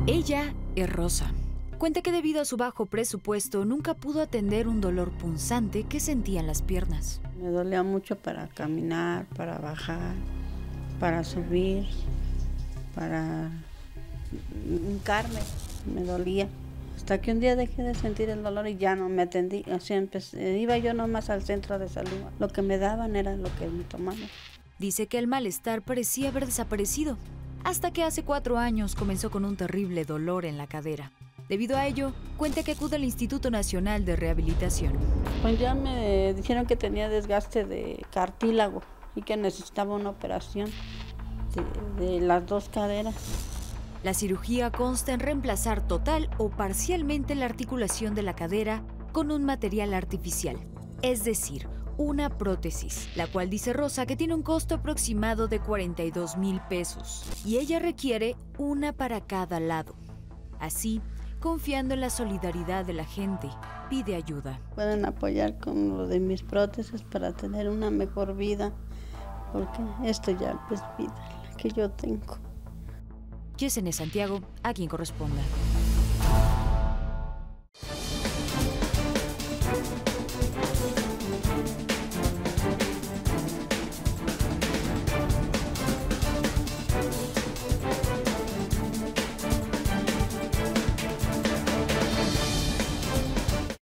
Ella es Rosa. Cuenta que debido a su bajo presupuesto nunca pudo atender un dolor punzante que sentía en las piernas. Me dolía mucho para caminar, para bajar, para subir, para hincarme, me dolía. Hasta que un día dejé de sentir el dolor y ya no me atendí. Así iba yo nomás al centro de salud. Lo que me daban era lo que me tomaban. Dice que el malestar parecía haber desaparecido, hasta que hace 4 años comenzó con un terrible dolor en la cadera. Debido a ello, cuenta que acude al Instituto Nacional de Rehabilitación. Pues ya me dijeron que tenía desgaste de cartílago y que necesitaba una operación de las 2 caderas. La cirugía consta en reemplazar total o parcialmente la articulación de la cadera con un material artificial, es decir, una prótesis, la cual dice Rosa que tiene un costo aproximado de 42,000 pesos y ella requiere una para cada lado. Así, confiando en la solidaridad de la gente, pide ayuda. Pueden apoyar con lo de mis prótesis para tener una mejor vida, porque esto ya es vida la que yo tengo. Yesenia Santiago, a quien corresponda.